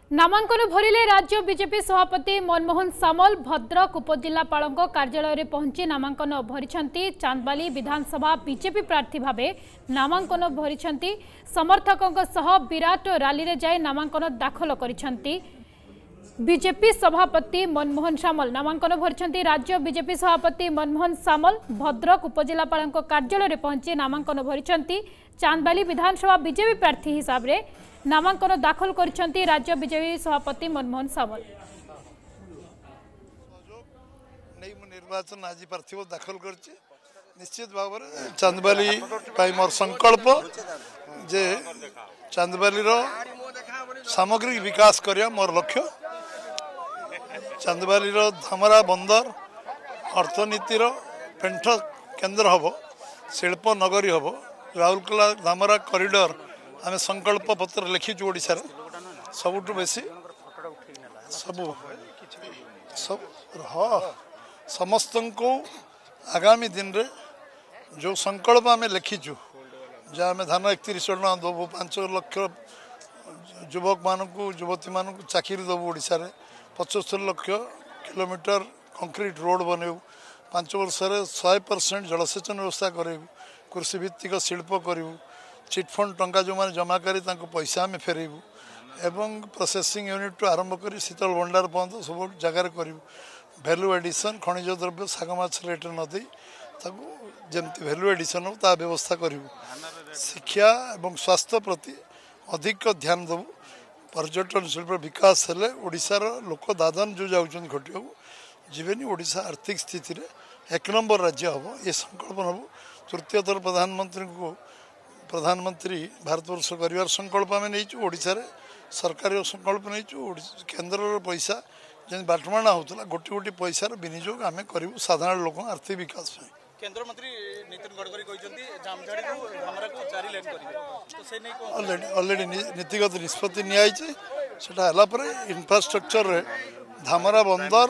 नामांकन भरिले राज्य बीजेपी सभापति मनमोहन सामल भद्रक उपजिलापाल कार्यालय में पहुंची नामांकन भरी चांदबाली विधानसभा बीजेपी प्रार्थी भावे नामांकन भरी समर्थकों सह विराट रैली रे जाए नामांकन दाखल करिसेंती बीजेपी सभापति मनमोहन सामल नामांकन भरी राज्य बीजेपी सभापति मनमोहन सामल भद्रक उपजिलापाल कार्यालय में पहुंची नामांकन भरी चांदबाली विधानसभा बीजेपी प्रार्थी हिसाब से नामांकन दाखल करिसेंती राज्य बीजेपी सभापति मनमोहन सामल। निर्वाचन आज पार्थिव दाखल कर निश्चित भाव में चांदबाली मोर संकल्प जे चांदबाली सामग्रिक विकास करिया मोर लक्ष्य। चांदबाली धामरा बंदर अर्थनीतिर पेंठ केन्द्र हम शिल्प नगरी हम राउरकेला धामरा कॉरिडोर आम संकल्प पत्र लिखीचु ओडिशा सबुठ बेसी सब समस्त को आगामी दिन रे जो संकल्प आम लिखीचु जहाँ आम धान 31 टका देवु 5 लाख युवक मानू युवती मानू चाकरी देवु ओडिशा रे 75 लाख किलोमीटर कंक्रीट रोड बनैबू 5 वर्ष 100% जलसेचन व्यवस्था करेबू कृषि भित्तिक शिल्प करूँ चिटफंड टंका जो मैंने जमा करी पैसा आम फेरबू एवं प्रोसेसिंग यूनिट टू आरंभ कर शीतल भंडार पर्यटन सब जगार करूँ भैल्यू एडिशन खनिज द्रव्य साग माछ रेट नदी जमती भैल्यू एडिशन हो ता व्यवस्था करूँ शिक्षा और स्वास्थ्य प्रति अधिक ध्यान देवु पर्यटन शिल्प विकास हेले ओडिशार लोक दादन जो जाऊँ घटिया जीवेनी ओडिशा आर्थिक स्थिति रे 1 नंबर राज्य हम ये संकल्प नबू तृतीय थर प्रधानमंत्री भारतवर्ष कर संकल्प आम नहीं ओडिशा रे सरकारी संकल्प नहीं केन्द्र पैसा जमी बाटमाणा होता गोटी गोटी पैसार विनियोग आम करूँ साधारण लोक आर्थिक विकास केंद्र मंत्री नितिन गडकरी ऑलरेडी नीतिगत निष्पत्ति निपर इंफ्रास्ट्रक्चर रे धामरा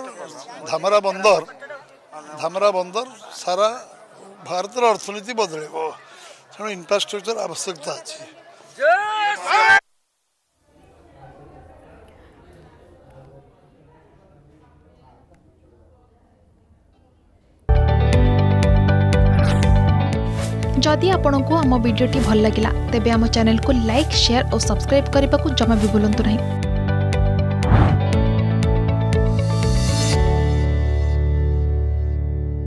बंदर सारा भारत अर्थनीति बदल तेणु इंफ्रास्ट्रक्चर आवश्यकता अच्छी। जदि आपंक आम भिडी भल लगा तेब आम चैनल को लाइक शेयर और सब्सक्राइब करने को जमा भी भूलु नहीं।